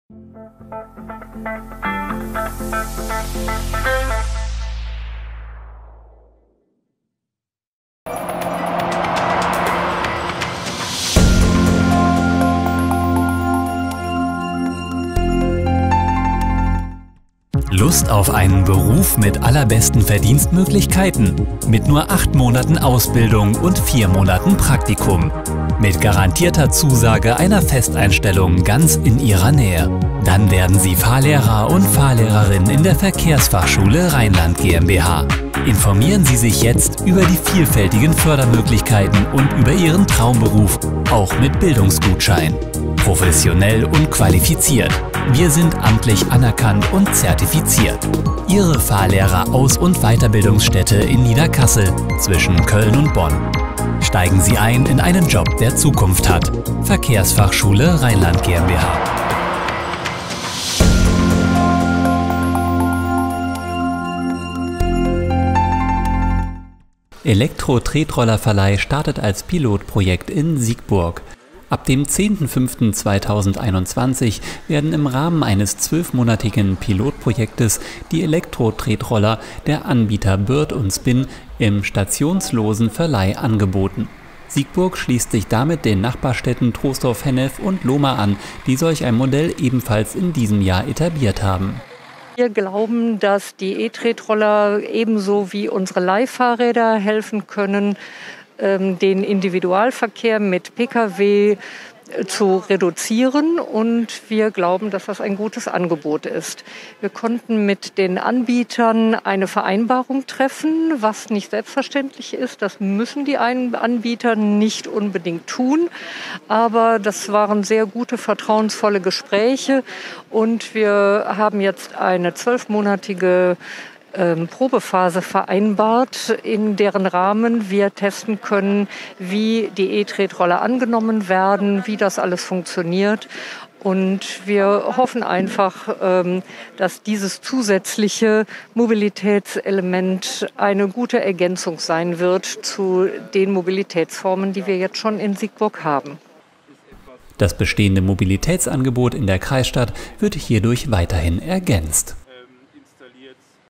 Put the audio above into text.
Lust auf einen Beruf mit allerbesten Verdienstmöglichkeiten? Mit nur 8 Monaten Ausbildung und 4 Monaten Praktikum. Mit garantierter Zusage einer Festeinstellung ganz in Ihrer Nähe. Dann werden Sie Fahrlehrer und Fahrlehrerin in der Verkehrsfachschule Rheinland GmbH. Informieren Sie sich jetzt über die vielfältigen Fördermöglichkeiten und über Ihren Traumberuf, auch mit Bildungsgutschein. Professionell und qualifiziert. Wir sind amtlich anerkannt und zertifiziert. Ihre Fahrlehrer-Aus- und Weiterbildungsstätte in Niederkassel zwischen Köln und Bonn. Steigen Sie ein in einen Job, der Zukunft hat. Verkehrsfachschule Rheinland GmbH. Elektro-Tretrollerverleih startet als Pilotprojekt in Siegburg. Ab dem 10.05.2021 werden im Rahmen eines 12-monatigen Pilotprojektes die Elektro-Tretroller der Anbieter Bird und Spin im stationslosen Verleih angeboten. Siegburg schließt sich damit den Nachbarstädten Troisdorf-Hennef und Lohmar an, die solch ein Modell ebenfalls in diesem Jahr etabliert haben. Wir glauben, dass die E-Tretroller ebenso wie unsere Leihfahrräder helfen können, den Individualverkehr mit Pkw zu reduzieren, und wir glauben, dass das ein gutes Angebot ist. Wir konnten mit den Anbietern eine Vereinbarung treffen, was nicht selbstverständlich ist. Das müssen die Anbieter nicht unbedingt tun, aber das waren sehr gute, vertrauensvolle Gespräche, und wir haben jetzt eine 12-monatige Probephase vereinbart, in deren Rahmen wir testen können, wie die E-Tretroller angenommen werden, wie das alles funktioniert. Und wir hoffen einfach, dass dieses zusätzliche Mobilitätselement eine gute Ergänzung sein wird zu den Mobilitätsformen, die wir jetzt schon in Siegburg haben. Das bestehende Mobilitätsangebot in der Kreisstadt wird hierdurch weiterhin ergänzt.